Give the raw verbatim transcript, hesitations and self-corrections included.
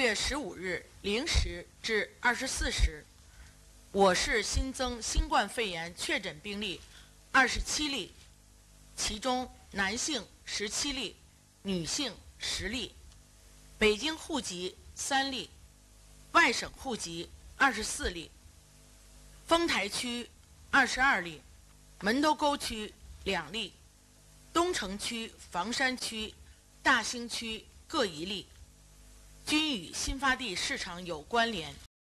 月十五日零时至二十四时，我市新增新冠肺炎确诊病例二十七例，其中男性十七例，女性十例，北京户籍三例，外省户籍二十四例，丰台区二十二例，门头沟区两例，东城区、房山区、大兴区各一例，均与新发地市场有关联。